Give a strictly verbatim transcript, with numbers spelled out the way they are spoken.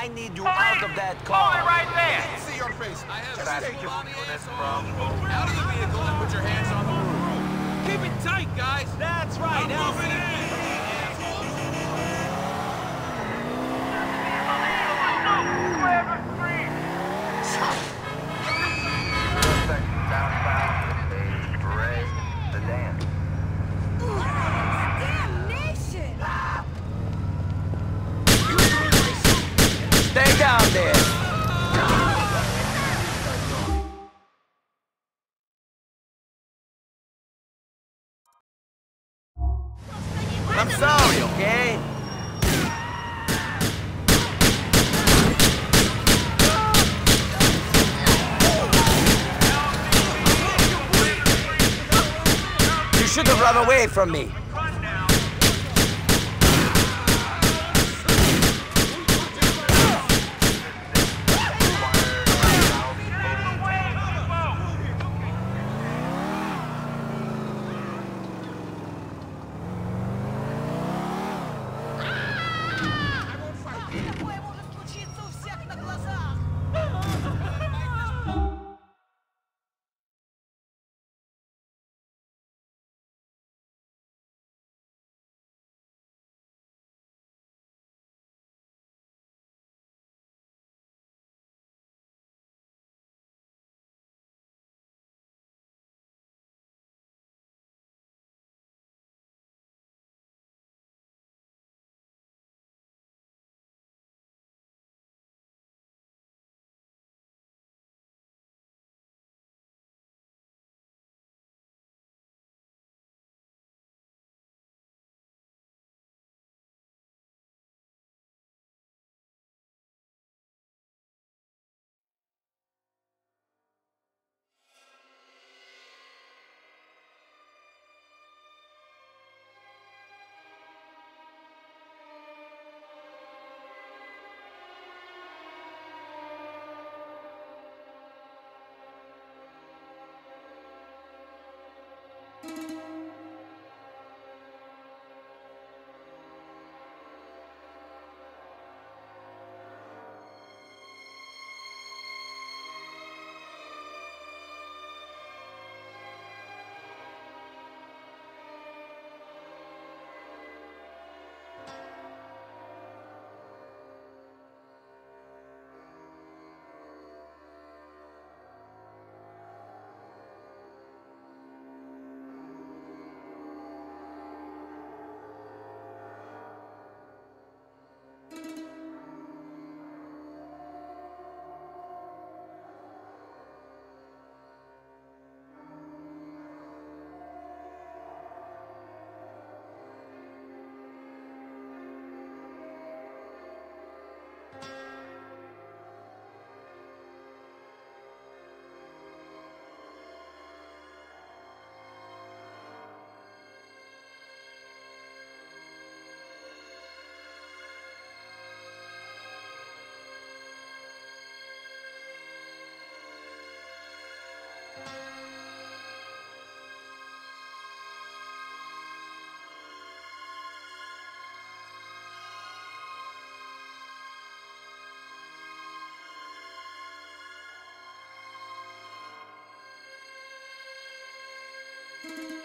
I need you out of that car. Hold it right there. I see your face. I have Can I state take you on the this, asshole. Out of the vehicle and put your hands on the roof. Keep it tight, guys. That's right. Now moving in. Stay down there. I'm sorry, okay? You should have run away from me. You